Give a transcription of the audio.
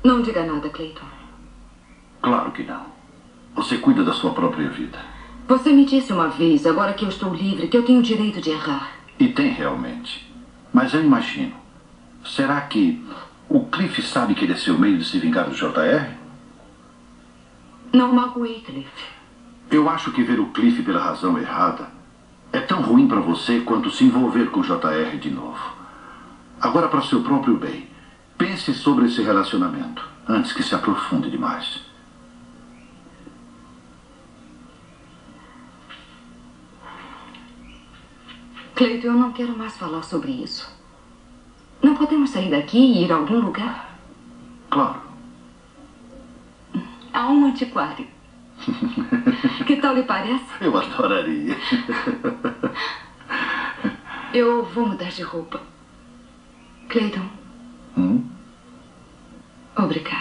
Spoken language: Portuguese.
Não diga nada, Clayton. Claro que não. Você cuida da sua própria vida. Você me disse uma vez, agora que eu estou livre, que eu tenho o direito de errar. E tem realmente. Mas eu imagino. Será que o Cliff sabe que ele é seu meio de se vingar do JR? Não magoei, Cliff. Eu acho que ver o Cliff pela razão errada é tão ruim para você quanto se envolver com o JR de novo. Agora, para seu próprio bem, pense sobre esse relacionamento antes que se aprofunde demais. Clayton, eu não quero mais falar sobre isso. Não podemos sair daqui e ir a algum lugar? Claro. Há um antiquário. Que tal lhe parece? Eu adoraria. Eu vou mudar de roupa. Clayton. Hum? Obrigada.